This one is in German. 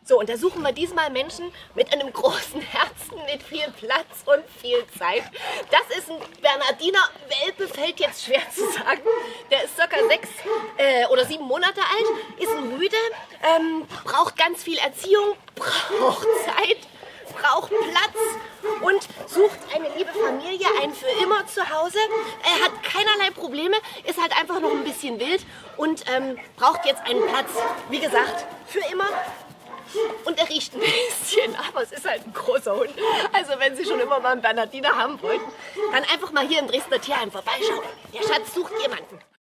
So, und da suchen wir diesmal Menschen mit einem großen Herzen, mit viel Platz und viel Zeit. Das ist ein Bernardiner Welpe, fällt jetzt schwer zu sagen. Der ist ca. 6 oder 7 Monate alt, ist ein Rüde, braucht ganz viel Erziehung, braucht Zeit, braucht Platz und sucht eine liebe Familie, ein für immer zu Hause. Er hat keinerlei Probleme, ist halt einfach noch ein bisschen wild und braucht jetzt einen Platz, wie gesagt, für immer. Und er riecht ein bisschen, aber es ist halt ein großer Hund. Also wenn Sie schon immer mal einen Bernardiner haben wollten, dann einfach mal hier im Dresdner Tierheim vorbeischauen. Der Schatz sucht jemanden.